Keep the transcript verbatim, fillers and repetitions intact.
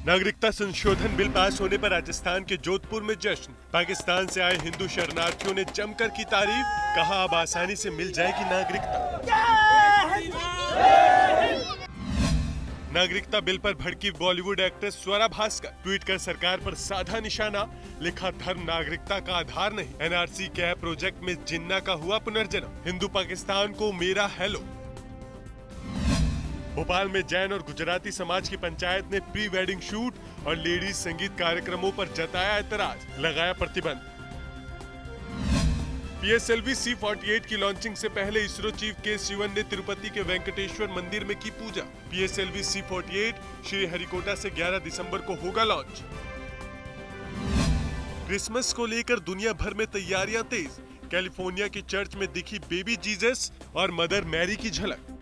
नागरिकता संशोधन bill pass होने पर राजस्थान के जोधपुर में जश्न। पाकिस्तान से आए हिंदू शरणार्थियों ने जमकर की तारीफ, कहा अब आसानी से मिल जाएगी नागरिकता। नागरिकता बिल पर भड़की Bollywood actress Swara Bhaskar, tweet कर सरकार पर साधा निशाना, लिखा धर्म नागरिकता का आधार नहीं। एनआरसी के प्रोजेक्ट में जिन्ना का हुआ पुनर्जन्म, हिंदू पाकिस्तान को मेरा हेलो। भोपाल में जैन और गुजराती समाज की पंचायत ने प्री वेडिंग शूट और लेडीज संगीत कार्यक्रमों पर जताया एतराज, लगाया प्रतिबंध। पीएसएलवी सी अड़तालीस की लॉन्चिंग से पहले इसरो चीफ के सिवन ने तिरुपति के वेंकटेश्वर मंदिर में की पूजा। पीएसएलवी सी अड़तालीस श्री हरिकोटा से ग्यारह दिसंबर को होगा लॉन्च। क्रिसमस को लेकर दुनिया भर में तैयारियां तेज, कैलिफोर्निया की चर्च में दिखी बेबी जीसस और मदर मैरी की झलक।